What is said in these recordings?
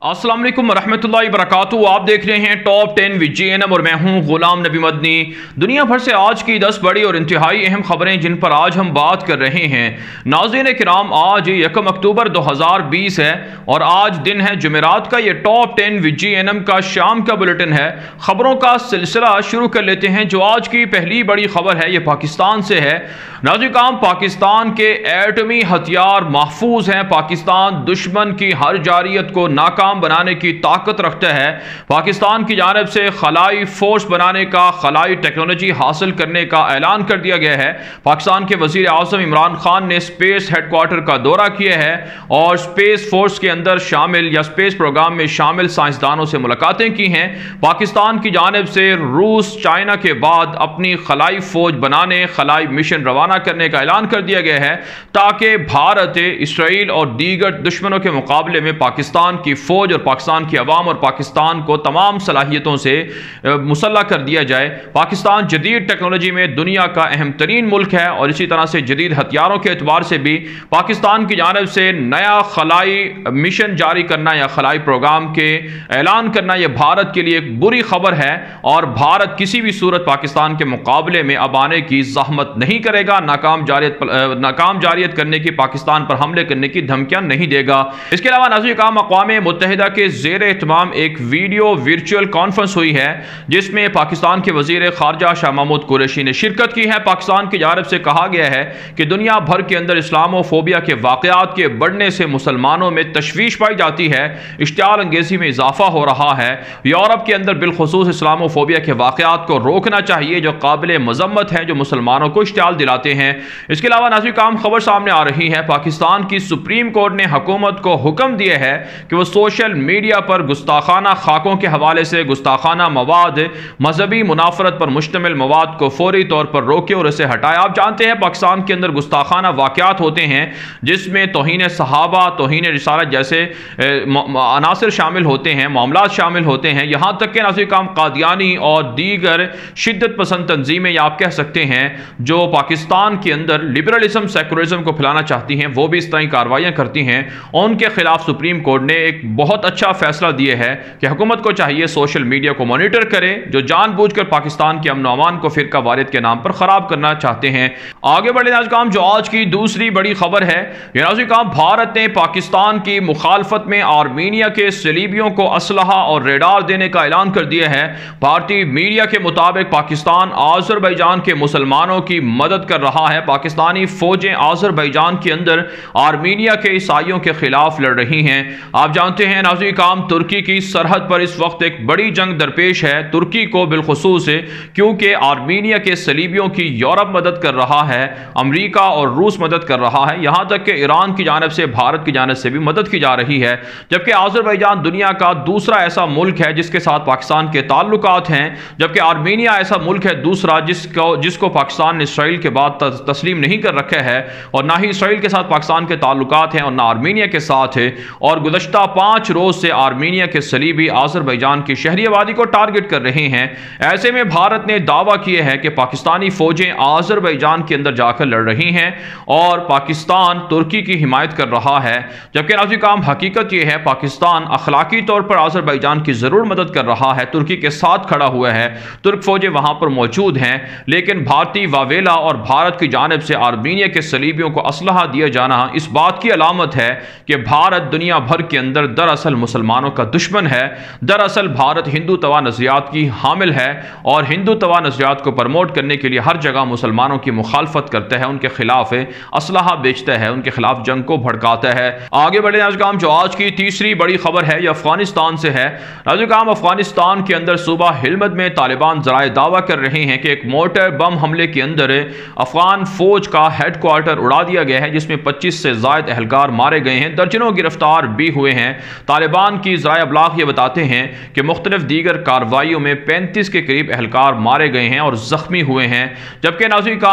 अस्सलाम वालेकुम रहमतुल्लाहि वबरकातुहू। आप देख रहे हैं टॉप 10 विद JNM और मैं हूं गुलाम नबी मदनी। दुनिया भर से आज की 10 बड़ी और इंतहाई अहम खबरें जिन पर आज हम बात कर रहे हैं। नाज़रीन किराम, आज 1 अक्टूबर 2020 है और आज दिन है जुमेरात का। ये टॉप 10 विद JNM का शाम का बुलेटिन है। खबरों का सिलसिला शुरू कर लेते हैं। जो आज की पहली बड़ी खबर है ये पाकिस्तान से है। नाज़रीन किराम, पाकिस्तान के एटमी हथियार महफूज हैं। पाकिस्तान दुश्मन की हर जारियत को नाकाम बनाने की ताकत रखता है। पाकिस्तान की जानिब से खलाई फोर्स बनाने का, खलाई टेक्नोलॉजी हासिल करने का ऐलान कर दिया गया है। पाकिस्तान के वजीर आज़म इमरान खान ने स्पेस हेडक्वार्टर का दौरा किया है और स्पेस फोर्स के अंदर शामिल या स्पेस प्रोग्राम में शामिल साइंसदानों से मुलाकातें की हैं। पाकिस्तान की जानिब से रूस चाइना के बाद अपनी खलाई फौज बनाने, खलाई मिशन रवाना करने का ऐलान कर दिया गया है ताकि भारत, इसराइल और दीगर दुश्मनों के मुकाबले में पाकिस्तान की फौज और पाकिस्तान की अवाम और पाकिस्तान को तमाम सलाहियतों से मुसल्लह कर दिया जाए। पाकिस्तान जदीद टेक्नोलॉजी में दुनिया का अहम तरीन मुल्क है और इसी तरह से जदीद हथियारों के एतबार से भी पाकिस्तान की जानिब से नया खलाई मिशन जारी करना या खलाई प्रोग्राम के ऐलान करना यह भारत के लिए एक बुरी खबर है और भारत किसी भी सूरत पाकिस्तान के मुकाबले में अब आने की जहमत नहीं करेगा। नाकाम जारियत करने की, पाकिस्तान पर हमले करने की धमकियां नहीं देगा। इसके अलावा नाज़रीन काम अक़वाम मुत्तहिदा के ज़ेर एहतमाम एक वीडियो वर्चुअल कॉन्फ्रेंस हुई है जिसमें पाकिस्तान के वज़ीर ख़ारजा शाह महमूद कुरैशी ने शिरकत की है। पाकिस्तान की जानिब से कहा गया है कि दुनिया भर के अंदर इस्लामोफोबिया के वाक़यात के बढ़ने से मुसलमानों में तशवीश पाई जाती है, इश्तियाल अंगेज़ी में इजाफा हो रहा है। यूरोप के अंदर बिलखुसूस इस्लामोफोबिया के वाक़यात को रोकना चाहिए जो काबिल मज़म्मत हैं, जो मुसलमानों को इश्तियाल दिलाते हैं। इसके अलावा नाज़रीन काम खबर सामने आ रही है, पाकिस्तान की सुप्रीम कोर्ट ने हुकूमत को हुक्म दिया है कि वह सोशल मीडिया पर गुस्ताखाना खाकों के हवाले से गुस्ताखाना मवाद, मजहबी मुनाफरत पर मुश्तमिल मवाद को फौरी तौर पर रोके और इसे हटाए। आप जानते हैं पाकिस्तान के अंदर गुस्ताखाना वाक़यात होते हैं जिसमें तौहीन सहाबा, तौहीन रिसालत जैसे अनासर शामिल होते हैं, मामलात शामिल होते हैं। यहाँ तक के नाज़रीन काम कादियानी और दीगर शिद्दत पसंद तंजीमें या आप कह सकते हैं जो पाकिस्तान के अंदर लिबरलिज्म सेकुलरिज्म को फैलाना चाहती हैं वो भी इस तरह की कार्रवाइयाँ करती हैं। उनके खिलाफ सुप्रीम कोर्ट ने एक बहुत अच्छा फैसला दिया है कि हुकूमत को चाहिए सोशल मीडिया को मॉनिटर करे जो जानबूझकर पाकिस्तान के अमन अमान को फिरका वारियत के नाम पर खराब करना चाहते हैं। आगे बढ़े नाज़रीन काम, जो आज की दूसरी बड़ी खबर है ये नाज़रीन काम, भारत ने पाकिस्तान की मुखालफत में आर्मीनिया के सलीबियों को असलहा और रेडार देने का ऐलान कर दिया है। भारतीय मीडिया के मुताबिक पाकिस्तान आज़रबाईजान के मुसलमानों की मदद कर रहा है। पाकिस्तानी फौजें आज़रबाईजान के अंदर आर्मीनिया के ईसाइयों के खिलाफ लड़ रही हैं। आप जानते हैं नाज़रीन काम, तुर्की की सरहद पर इस वक्त एक बड़ी जंग दरपेश है। तुर्की को बिलखुसूस क्योंकि आर्मीनिया के सलीबियों की यूरोप मदद कर रहा है, अमेरिका और रूस मदद कर रहा है, यहाँ तक कि ईरान की जानिब से, भारत की जानिब से भी मदद की जा रही है। जबकि आज़रबाईजान दुनिया का दूसरा ऐसा मुल्क है जिसके साथ पाकिस्तान के ताल्लुकात हैं, जबकि आर्मीनिया ऐसा मुल्क है दूसरा जिसको पाकिस्तान ने इसराइल के बाद तस्लीम नहीं कर रखा है और ना ही इसराइल के साथ पाकिस्तान के ताल्लुकात हैं और ना आर्मीनिया के साथ है। और गुज़श्ता 5 रोज से आर्मीनिया के सलीबी आज़रबाईजान की शहरी आबादी को टारगेट कर रहे हैं। ऐसे में भारत ने दावा किया है कि पाकिस्तानी फौजें आज़रबाईजान के अंदर जाकर लड़ रही हैं और पाकिस्तान तुर्की की हिमायत कर रहा है। जबकि नाज़रीन काम, हकीकत यह है पाकिस्तान अखलाकी तौर पर आज़रबाईजान की ज़रूर मदद कर रहा है, तुर्की के साथ खड़ा हुआ है, तुर्क फौजें वहां पर मौजूद हैं, लेकिन भारतीय वावेला और भारत की जानिब से आर्मीनिया के सलीबियों को असलहा दिया जाना इस बात की अलामत है कि भारत दुनिया भर के अंदर दरअसल मुसलमानों का दुश्मन है। दरअसल भारत हिंदू तवा नज़रियात की हामिल है और हिंदू तवा नज़रियात को प्रमोट करने के लिए हर जगह मुसलमानों की मुखालफत करता है, उनके खिलाफ असलहा बेचता है, उनके खिलाफ जंग को भड़काता है। आगे बढ़े नाज़रीन काम, जो आज की तीसरी बड़ी खबर है यह अफगानिस्तान से है। नाज़रीन काम, अफगानिस्तान के अंदर सूबा हिलमत में तालिबान ज़राए दावा कर रहे हैं कि एक मोटर बम हमले के अंदर अफगान फौज का हेडक्वार्टर उड़ा दिया गया है जिसमें 25 से ज़ायद एहलकार मारे गए हैं, दर्जनों गिरफ्तार भी हुए हैं। तालिबान की ज़राए अबलाग ये बताते हैं कि मुख्तलिफ दीगर कार्रवाइयों में 35 के करीब एहलकार मारे गए हैं और ज़ख्मी हुए हैं। जबकि नाज़रीन काम,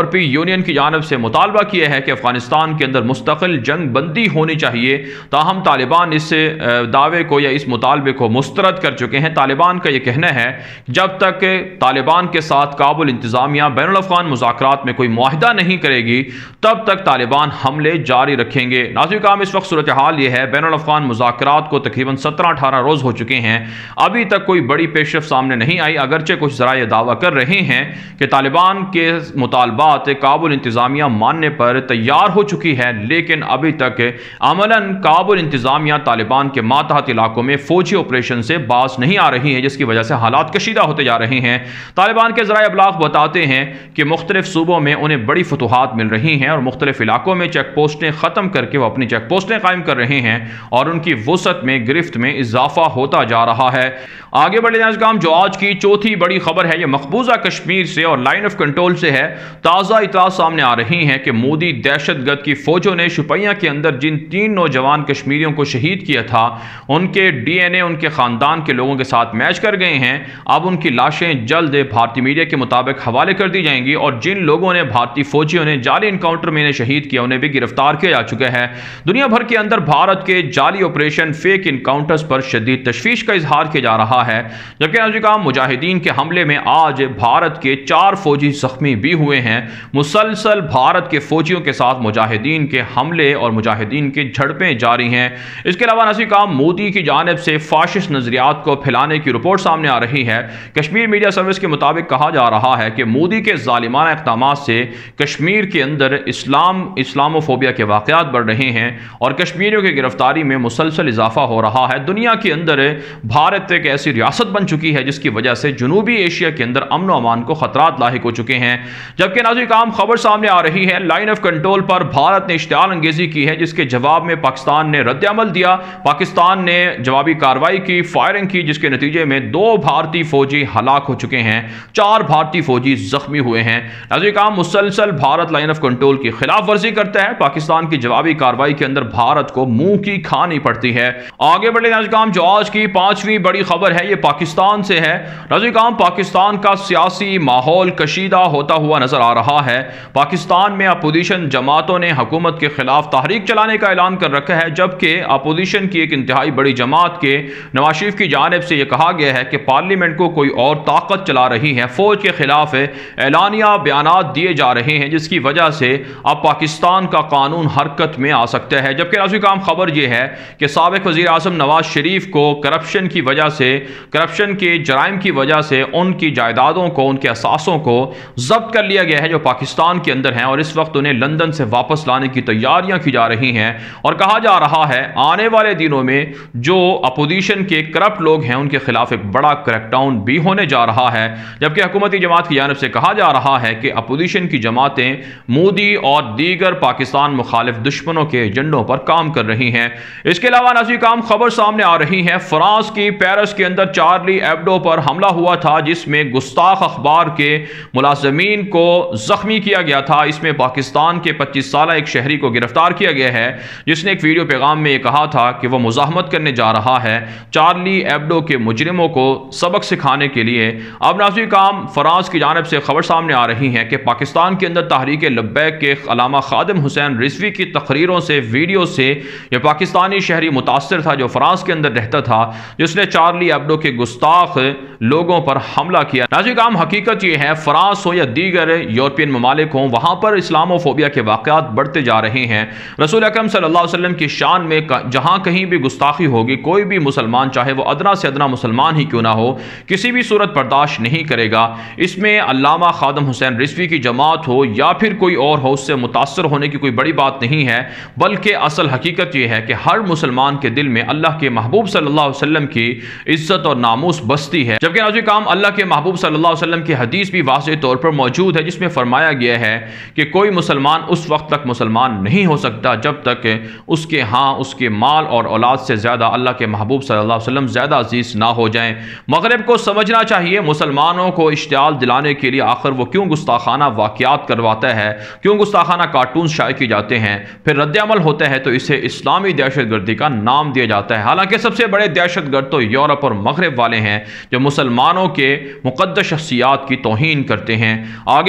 यूरोपीय यूनियन की जानब से मुतालबा किया है कि अफगानिस्तान के अंदर मुस्तकिल जंग बंदी होनी चाहिए, ताहम तालिबान इस दावे को या इस मुतालबे को मुस्तरद कर चुके हैं। तालिबान का यह कहना है जब तक तालिबान के साथ काबुल इंतजामिया बैनुल अफ़गान मुज़ाकरात में कोई मुआहिदा नहीं करेगी तब तक तालिबान हमले जारी रखेंगे। नाज़रीन काम इस वक्त सूरत हाल ये है, बैनुल अफ़गान मुज़ाकरात को तकरीबन 17-18 रोज़ हो चुके हैं, अभी तक कोई बड़ी पेशरफ सामने नहीं आई। अगरचे कुछ ज़रा ये दावा कर रहे हैं कि तालिबान के मुतालबात काबुल इंतजामिया मानने पर तैयार हो चुकी है, लेकिन अभी तक अमलन काबुल इंतजामिया तालिबान के मातहत इलाकों में फौजी ऑपरेशन से बाज नहीं आ रही है, जिसकी वजह से हालात कशीदा होते जा रहे हैं। तालिबान के ज़राए अबलाग बताते हैं कि मुख्तलिफ सूबों में उन्हें बड़ी फतूहात मिल रही हैं और मुख्तलिफ इलाकों में चेक पोस्टें ख़त्म करके वो अपनी चेक पोस्टें कायम कर रहे हैं और उनकी वसअत में गिरफ्त में इजाफा होता जा रहा है। आगे बढ़े नाज़रीन, जो आज की चौथी बड़ी खबर है, यह मकबूजा कश्मीर से और लाइन ऑफ कंट्रोल से है। ताज़ा इतला सामने आ रही हैं कि मोदी दहशतगर्द की फौजों ने शुपियां के अंदर जिन 3 नौजवान कश्मीरियों को शहीद किया था उनके DNA उनके ख़ानदान के लोगों के साथ मैच कर गए हैं। अब उनकी लाशें जल्द भारतीय मीडिया के मुताबिक हवाले कर दी जाएंगी और जिन लोगों ने भारतीय फौजियों ने जाली इनकाउंटर में इन्हें शहीद किया उन्हें भी गिरफ्तार किया जा चुका है। दुनिया भर के अंदर भारत के जाली ऑपरेशन फेक इनकाउंटर्स पर शदीद तशवीश का इजहार किया जा रहा है, जबकि नाज़रीन मुजाहिदीन के हमले में आज भारत के 4 फौजी जख्मी भी हुए हैं। मुसलसल भारत के फौजियों के साथ मुजाहिदीन के हमले और मुजाहिदीन की झड़पें जारी हैं। इसके अलावा नाज़रीन मोदी की जानिब से फाशिस्ट नजरियात को फैलाने की रिपोर्ट सामने आ रही है। कश्मीर मीडिया सर्विस के मुताबिक कहा जा रहा है कि मोदी के जालिमाना इक़दामात से कश्मीर के अंदर इस्लामोफोबिया के वाक़यात बढ़ रहे हैं और कश्मीरियों की गिरफ्तारी में मुसलसल इजाफा हो रहा है। दुनिया के अंदर भारत एक ऐसी रियासत बन चुकी है जिसकी वजह से जनूबी एशिया के अंदर अमन व अमान को खतरात लाहिक हो चुके हैं। जबकि नाज़रीन खबर सामने आ रही है, लाइन ऑफ कंट्रोल पर भारत ने इश्तियाल अंगेजी की है, जिसके जवाब में पाकिस्तान ने रद्द अमल दिया। पाकिस्तान ने जवाबी कार्रवाई की, फायरिंग की, जिसके नतीजे में 2 भारतीय फौजी हलाक हो चुके हैं, 4 भारतीय फौजी जख्मी हुए हैं। नाज़रीन मुसलसल भारत लाइन ऑफ कंट्रोल की खिलाफ वर्जी करता है, पाकिस्तान की जवाबी कार्रवाई के अंदर भारत को मुंह की खानी पड़ती है। आगे बढ़े नाज़रीन, जो आज की 5वीं बड़ी खबर है ये पाकिस्तान से है। नाज़रीन पाकिस्तान का सियासी माहौल कशीदा होता हुआ नजर आ रहा है। पाकिस्तान में अपोजिशन जमातों ने हुकूमत के खिलाफ तहरीक चलाने का ऐलान कर रखा है, जबकि अपोजिशन की एक इंतहाई बड़ी जमात के नवाज शरीफ की जानिब से यह कहा गया है कि पार्लियामेंट को कोई और ताकत चला रही है, फौज के खिलाफ ऐलानिया बयानात दिए जा रहे हैं, जिसकी वजह से अब पाकिस्तान का कानून हरकत में आ सकता है। जबकि नाज़रीन खबर यह है कि साबिक वज़ीर आज़म नवाज शरीफ को करप्शन की वजह से, करप्शन के जराइम की वजह से उनकी जायदादों को, उनके असासों को जब्त कर लिया गया है जो पाकिस्तान के अंदर हैं और इस वक्त उन्हें लंदन से वापस लाने की तैयारियां की जा रही हैं। और कहा जा रहा है आने वाले दिनों में जो अपोजिशन के करप्ट लोग हैं उनके खिलाफ एक बड़ा क्रैकडाउन भी होने जा रहा है। जबकि हुकूमती जमात की जानिब से कहा जा रहा है कि अपोजिशन की जमातें मोदी और दीगर पाकिस्तान मुखालिफ दुश्मनों के एजेंडों पर काम कर रही हैं। इसके अलावा नाज़रीन खबर सामने आ रही है, फ्रांस की पेरिस के अंदर चार्ली एब्डो पर हमला हुआ था, जिसमें गुस्ताख अखबार के मुलाजमीन को जख्मी किया गया था। इसमें पाकिस्तान के 25 साल एक शहरी को गिरफ्तार किया गया है, जिसने एक वीडियो पैगाम में यह कहा था कि वह मुजाहमत करने जा रहा है चार्ली एब्डो के मुजरिमों को सबक सिखाने के लिए। अब नाज़रीन फ्रांस की जानिब से खबर सामने आ रही है कि पाकिस्तान के अंदर तहरीक लब्बैक के अलामा खादिम हुसैन रिजवी की तकरीरों से, वीडियो से यह पाकिस्तानी शहरी मुतासर था जो फ्रांस के अंदर रहता था, जिसने चार्ली एब्डो के गुस्ताख लोगों पर हमला किया। नाज़रीन हकीकत यह है, फ्रांस हो या दीगर यूरोपियन ममालिक हों, वहां पर इस्लामोफोबिया के वाक़यात बढ़ते जा रहे हैं। रसूल अकरम सल्लल्लाहु अलैहि वसल्लम की शान में जहां कहीं भी गुस्ताखी होगी, कोई भी मुसलमान चाहे वो अदना से अदना मुसलमान ही क्यों ना हो, किसी भी सूरत बर्दाश्त नहीं करेगा। इसमें अल्लामा खादिम हुसैन रिजवी की जमात हो या फिर कोई और हो, उससे मुतासर होने की कोई बड़ी बात नहीं है, बल्कि असल हकीकत यह है कि हर मुसलमान के दिल में अल्लाह के महबूब सल्लल्लाहु अलैहि वसल्लम की इज्जत और नामूस बस्ती है। जबकि नाज़रीन अल्लाह के महबूब सल्लल्लाहु अलैहि वसल्लम की हदीस भी वाज़ेह तौर पर मौजूद है, जिसमें फरमाया गया है कि कोई मुसलमान उस वक्त तक मुसलमान नहीं हो सकता जब तक उसके उसके माल और औलाद से ज़्यादा अल्लाह के महबूब सल्लल्लाहु अलैहि वसल्लम ज़्यादा अजीज़ ना हो जाएं। मगरिब को समझना चाहिए, मुसलमानों को इश्तियाल दिलाने के लिए आखिर वो क्यों गुस्ताखाना वाक़यात करवाता है, क्यों गुस्ताखाना कार्टून शाये किए जाते हैं, फिर रद्द-ए-अमल होता है तो इसे इस्लामी दहशतगर्दी का नाम दिया जाता है। हालांकि सबसे बड़े दहशतगर्द तो यूरोप और मगरिब वाले हैं जो मुसलमानों के मुक़द्दस शख्सियात की तौहीन करते हैं। आगे बढ़ लेते हैं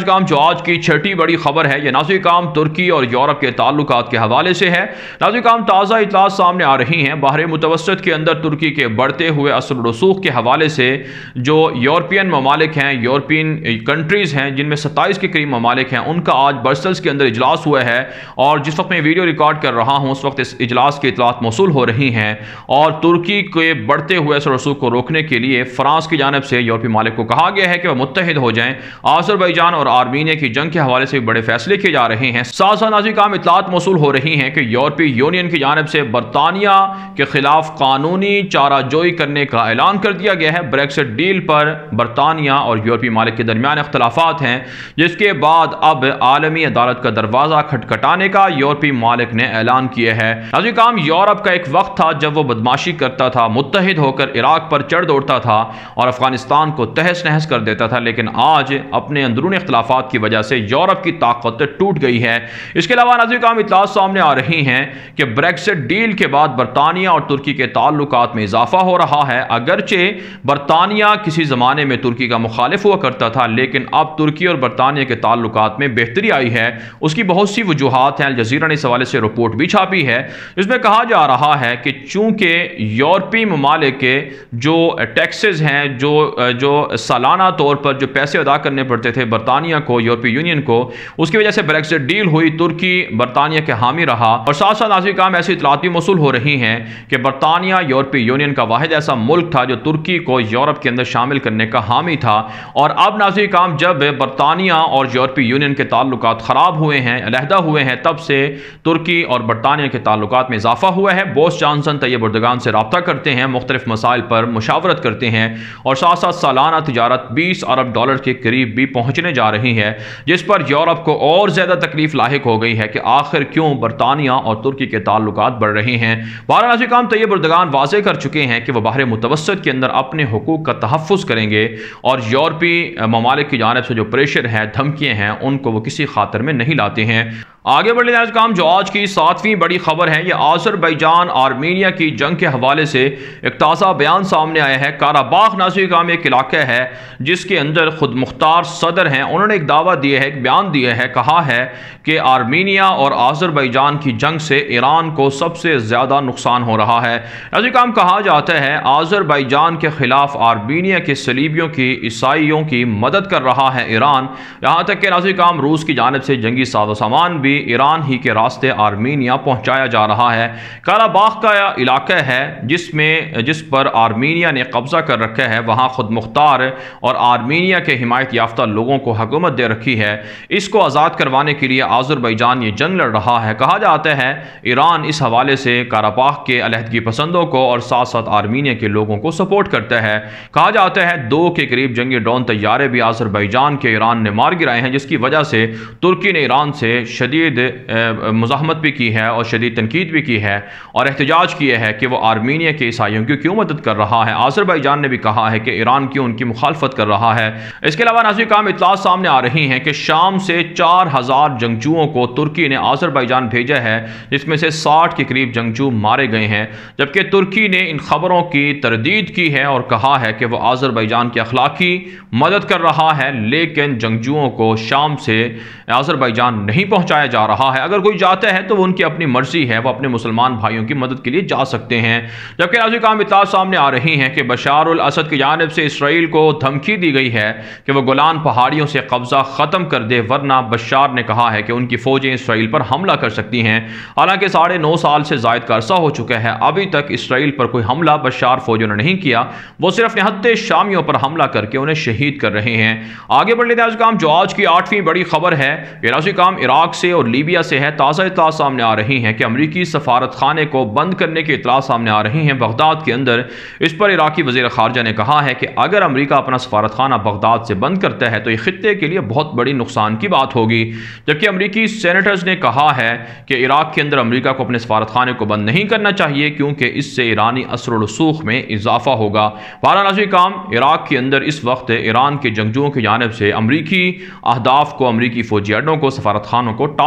नाज़रीन काम जो आज की छठी बड़ी खबर है यह नाज़रीन काम तुर्की और यूरोप के ताल्लुकात के हवाले से है। नाज़रीन काम ताज़ा इत्तलात सामने आ रही हैं बहर मुतवस्सित के अंदर तुर्की के बढ़ते हुए असर रसूख के हवाले से जो यूरोपियन ममालिक हैं, यूरोपियन कंट्रीज़ हैं जिनमें 27 के करीब ममालिक हैं, उनका आज ब्रसेल्स के अंदर इजलास हुआ है और जिस वक्त मैं वीडियो रिकॉर्ड कर रहा हूँ उस वक्त इस इजलास की इत्तलात मौसूल हो रही हैं और तुर्की के बढ़ते हुए असर रसूख को रोकने के लिए फ्रांस की जानिब से यूरोपीय ममालिक को कहा गया है कि वह मुत्तहिद हो जाएं। आज़रबाईजान और आर्मीनिया की जंग के हवाले से बड़े फैसले किए जा रहे हैं। साथ साथ नाज़रीन काम इत्तलात मौसूल हो रही हैं कि यूरोपीय यूनियन की जानिब से बरतानिया के खिलाफ कानूनी चाराजोई करने का ऐलान कर दिया गया है। ब्रेक्सिट डील पर बरतानिया और यूरोपीय ममालिक के दरमियान इख्तलाफात हैं, जिसके बाद अब आलमी अदालत का दरवाज़ा खटखटाने का यूरोपीय ममालिक ने ऐलान किया है। नाज़रीन काम यूरोप का एक वक्त था जब वो बदमाशी करता था, मुत्तहिद होकर इराक पर चढ़ दौड़ता था और अफगानिस्तान को तहस नहस कर देता था, लेकिन आज अपने अंदरूनी इख्तलाफात की वजह से यूरोप की ताकत टूट गई है। इसके अलावा नाज़रीन काम इत्तलात सामने आ रही हैं कि ब्रेक्सिट डील के बाद बरतानिया और तुर्की के ताल्लुकात में इजाफा हो रहा है। अगरचे बरतानिया किसी ज़माने में तुर्की का मुखालिफ हुआ करता था, लेकिन अब तुर्की और बरतानिया के ताल्लुकात में बेहतरी आई है। उसकी बहुत सी वजूहात हैं। अल जज़ीरा ने इस हवाले से रिपोर्ट भी छापी है, जिसमें कहा जा रहा है कि चूंकि यूरोपीय ममालिक के जो टैक्सेस हैं, जो सालाना तौर पर जो पैसे अदा करने पड़ते थे बरतानिया को, यूरोपीय यूनियन को, उसकी वजह से ब्रेक्सिट डील हुई, तुर्की बरतानिया के हामी रहा। और साथ साथ नाज़रीन काम ऐसी इत्तलात भी मौसूल हो रही हैं कि बरतानिया यूरोपीय यूनियन का वाहिद ऐसा मुल्क था जो तुर्की को यूरोप के अंदर शामिल करने का हामी था। और अब नाज़रीन काम जब बरतानिया और यूरोपीय यूनियन के ताल्लुकात ख़राब हुए हैं, अलहदा हुए हैं, तब से तुर्की और बरतानिया के ताल्लुकात में इजाफा हुआ है। बोरिस जॉनसन तैयब एर्दोगान से रब्ता करते हैं, मुख्तलिफ मसाइल पर मुशावरत करते हैं और साथ साथ सालाना तिजारत $20 अरब के करीब भी पहुंचने जा रही है, जिस पर यूरोप को और ज़्यादा तकलीफ लाहिक हो गई है कि आखिर क्यों बरतानिया और तुर्की के ताल्लुकात बढ़ रहे हैं। बहरहाल काम तैयब एर्दोगान वाज़े कर चुके हैं कि वह बहर मुतवस्सित के अंदर अपने हुकूक का तहफ़्फ़ुज़ करेंगे और यूरोपीय ममालिक की जानिब से जो प्रेशर है, धमकियाँ हैं, उनको वो किसी खातर में नहीं लाते हैं। आगे बढ़ लेते काम जो आज की 7वीं बड़ी खबर है यह आज़रबाईजान आर्मीनिया की जंग के हवाले से एक ताज़ा बयान सामने आया है। काराबाख नाज़रीन काम एक इलाका है जिसके अंदर खुद मुख्तार सदर हैं, उन्होंने एक दावा दिया है, एक बयान दिया है, कहा है कि आर्मीनिया और आज़रबाईजान की जंग से ईरान को सबसे ज़्यादा नुकसान हो रहा है। नाज़रीन काम कहा जाता है आज़रबाईजान के ख़िलाफ़ आर्मीनिया के सलीबियों की, ईसाइयों की मदद कर रहा है ईरान। यहाँ तक कि नाज़रीन काम रूस की जानिब से जंगी साजो सामान भी ईरान ही के रास्ते आर्मीनिया पहुंचाया जा रहा है। काराबाख का इलाका है जिस पर आर्मीनिया ने कब्जा कर रखा है, वहां खुद मुख्तार और आर्मीनिया के हिमायत याफ्ता लोगों को हुकूमत दे रखी है। इसको आज़ाद करवाने के लिए आज़रबाईजान ये जंग लड़ रहा है। कहा जाता है ईरान इस हवाले से काराबाख के अलहदगी पसंदों को और साथ साथ आर्मीनिया के लोगों को सपोर्ट करता है। कहा जाता है 2 के करीब जंगी ड्रोन तैयारे भी आज़रबाईजान के ईरान ने मार गिराए हैं, जिसकी वजह से तुर्की ने ईरान से शदीद मुज़ाहमत भी की है और शदीद तनकीद भी की है और एहतजाज किया है कि वो आर्मीनिया के ईसाइयों की क्यों मदद कर रहा है। आज़रबाईजान ने भी कहा है कि ईरान क्यों उनकी मुखालफत कर रहा है। इसके अलावा नाज़रीन काम इत्तलात सामने आ रही हैं कि शाम से 4000 जंगजुओं को तुर्की ने आज़रबाईजान भेजा है, जिसमें से 60 के करीब जंगजू मारे गए हैं, जबकि तुर्की ने इन खबरों की तरदीद की है और कहा है कि वह आज़रबाईजान की अखलाकी मदद कर रहा है, लेकिन जंगजुओं को शाम से आज़रबाईजान नहीं पहुंचाया जा रहा है। अगर कोई जाता है तो वो उनकी अपनी मर्जी है, वो अपने मुसलमान भाइयों की मदद के लिए जा सकते हैं। जबकि नाज़रीन काम इत्तलात सामने आ रही हैं कि बशार अल असद की जानिब से इसराइल को धमकी दी गई है कि वह गोलान पहाड़ियों से कब्जा ख़त्म कर दे, वरना बशार ने कहा है कि उनकी फ़ौजें इसराइल पर हमला कर सकती हैं। हालांकि 9.5 साल से ज़ायद का अरसा हो चुका है, अभी तक इसराइल पर कोई हमला बशार फ़ौजों ने नहीं किया, वो सिर्फ निहत्ते शामियों पर हमला करके उन्हें शहीद कर रहे हैं। आगे बढ़ लेते हैं काम जो आज की 8वीं बड़ी खबर है ये नाज़रीन काम इराक से और लीबिया से है। ताज़ा इत्तलात सामने आ रही हैं कि अमरीकी सफारत खाने को बंद करने की इत्तलात सामने आ रही हैं बगदाद के अंदर। इस पर इराकी वज़ीर ख़ारजा ने कहा है कि अगर अमरीका अपना सफारत खाना बगदाद से बंद करता है तो ये खित्ते के लिए बहुत बड़ी नुकसान की बात होगी। जबकि अमरीकी सेनेटर्स ने कहा है कि इराक के अंदर अमरीका को अपने सफारत खाने को बंद नहीं करना चाहिए, क्योंकि इससे ईरानी असर व रसूख में इजाफा होगा। बहरहाल नाज़रीन काम इराक के अंदर इस वक्त ईरान के जंगजुओं की जानिब से अमरीकी अहदाफ को, अमरीकी फ़ौजी अड्डों को, सफारत खानों को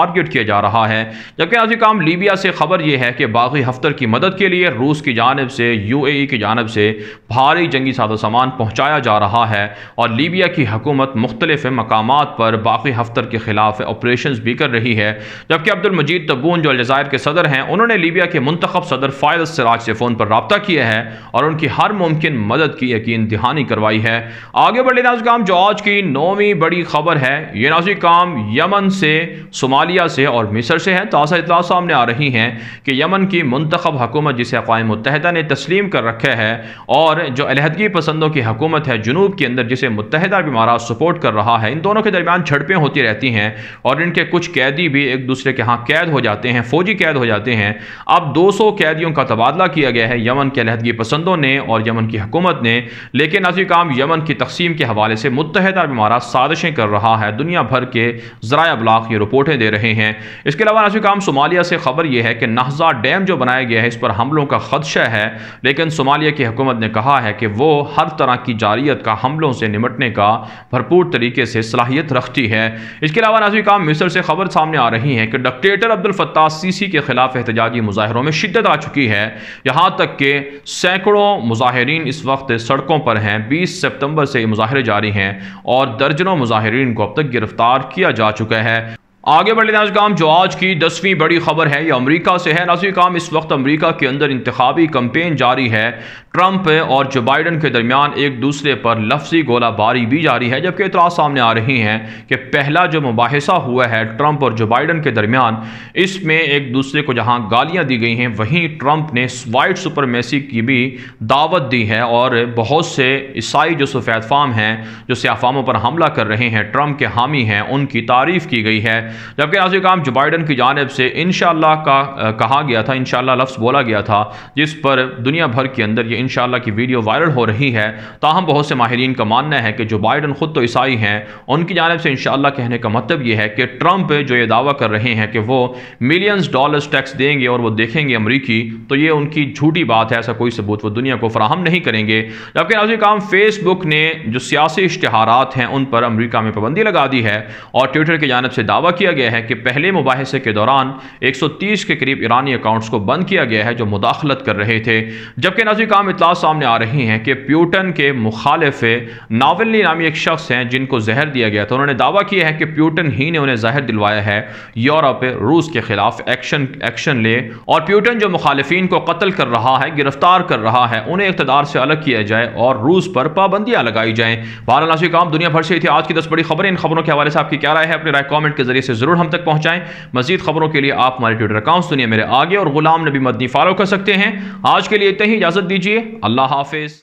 टारगेट किया जा रहा है। जबकि नाज़रीन काम लीबिया से खबर यह है कि बागी हफ्तर की मदद के लिए रूस की जानिब से UAE की जानिब से भारी जंगी साजो सामान पहुँचाया जा रहा है और लीबिया की हुकूमत मुख्तलिफ मकामात पर बागी हफ्तर के खिलाफ ऑपरेशन भी कर रही है। जबकि अब्दुल मजीद तब्बून जो अलजायर के सदर हैं, उन्होंने लीबिया के मुंतखब सदर फायद सिराज से फ़ोन पर रब्ता किया है और उनकी हर मुमकिन मदद की यकीन दहानी करवाई है। आगे बढ़े नाज़रीन काम जो आज की 9वीं बड़ी खबर है, ये नाज़रीन काम यमन से, सोमालिया से और मिस्र से है। ताज़ा इत्तला सामने आ रही हैं कि यमन की मुंतखब हुकूमत जिसे अक़वाम मुत्तहिदा ने तस्लीम कर रखा है और जो अलहदगी पसंदों की हुकूमत है जुनूब के अंदर जिसे मुत्तहिदा अरब इमारात सपोर्ट कर रहा है, इन दोनों के दरमियान झड़पें होती रहती हैं और इनके कुछ कैदी भी एक दूसरे के यहाँ कैद हो जाते हैं, फौजी कैद हो जाते हैं। अब 200 कैदियों का तबादला किया गया है यमन के अलहदगी पसंदों ने और यमन की हुकूमत ने। लेकिन नाज़रीन काम यमन की तकसीम के हवाले से मुत्तहिदा अरब इमारात साजिशें कर रहा है, दुनिया भर के ज़राए अबलाग ये रिपोर्टें दे रहे हैं। इसके अलावा नाज़रीन काम सोमालिया से खबर यह है कि नहज़ा डैम जो बनाया गया है इस पर हमलों का खदशा है, लेकिन सोमालिया की हुकूमत ने कहा है कि वो हर तरह की जारियत का हमलों से निमटने का भरपूर तरीके से सलाहियत रखती है। इसके अलावा नाज़रीन काम मिस्र से खबर सामने आ रही है कि डिक्टेटर अब्दुल फत्ताह सीसी के खिलाफ एहतजाजी मुजाहरों में शिद्दत आ चुकी है। यहाँ तक कि सैकड़ों मुजाहिरीन इस वक्त सड़कों पर हैं। 20 सितंबर से मुजाहरे जारी हैं और दर्जनों मुजाहिरीन को अब तक गिरफ्तार किया जा चुका है। आगे बढ़े नाज़रीन काम जो आज की 10वीं बड़ी खबर है, यह अमेरिका से है। नाज़रीन काम इस वक्त अमेरिका के अंदर इंतखाबी कैंपेन जारी है। ट्रंप और जो बाइडन के दरमियान एक दूसरे पर लफ्जी गोलाबारी भी जारी है। जबकि इतला सामने आ रही हैं कि पहला जो मुबाहिसा हुआ है ट्रंप और जो बाइडन के दरमियान, इसमें एक दूसरे को जहां गालियां दी गई हैं, वहीं ट्रंप ने वाइट सुपरमेसी की भी दावत दी है और बहुत से ईसाई जो सफ़ेद फाम हैं, जो स्याफामों पर हमला कर रहे हैं, ट्रंप के हामी हैं, उनकी तारीफ़ की गई है। जबकि नाज़रीन काम जो बाइडन की जानिब से इंशाअल्लाह का कहा गया था, इंशाअल्लाह लफ्ज़ बोला गया था, जिस पर दुनिया भर के अंदर ये इंशाअल्लाह की वीडियो वायरल हो रही है। ताहम बहुत से माहिरीन का मानना है कि जो बाइडन खुद तो ईसाई हैं, उनकी जानिब से इंशाअल्लाह कहने का मतलब ये है कि ट्रंप जो ये दावा कर रहे हैं कि वो मिलियंस डॉलर्स टैक्स देंगे और वो देखेंगे अमरीकी, तो ये उनकी झूठी बात है। ऐसा कोई सबूत वो दुनिया को फराहम नहीं करेंगे। जबकि नाज़रीन काम फेसबुक ने जो सियासी इश्तिहारात हैं उन पर अमरीका में पाबंदी लगा दी है और ट्विटर की जानिब से दावा किया गया है कि पहले मुबाहिसे के दौरान 130 के करीब ईरानी अकाउंट्स को बंद किया गया है जो मुदाखलत कर रहे थे। जबकि नाज़रीन काम इत्तला सामने आ रही हैं कि प्यूटन के मुखालिफ नावल्नी नामी एक शख्स हैं जिनको जहर दिया गया था। उन्होंने दावा किया है कि प्यूटन ही ने उन्हें जहर दिलवाया है। यूरोप रूस के खिलाफ एक्शन ले और प्यूटन जो मुखालिफिन को कत्ल कर रहा है, गिरफ्तार कर रहा है, उन्हें इक़्तिदार से अलग किया जाए और रूस पर पाबंदियां लगाई जाएं। बहरहाल नाज़रीन काम दुनिया भर से थी आज की 10 बड़ी खबरें। इन खबरों के हवाले से आपकी क्या राय है? अपनी राय कमेंट के जरिए से जरूर हम तक पहुंचाएं। मजीद खबरों के लिए आप हमारे ट्विटर अकाउंट्स दुनिया मेरे आगे और गुलाम नबी मदनी फॉलो कर सकते हैं। आज के लिए इतना ही, इजाजत दीजिए। अल्लाह हाफिज।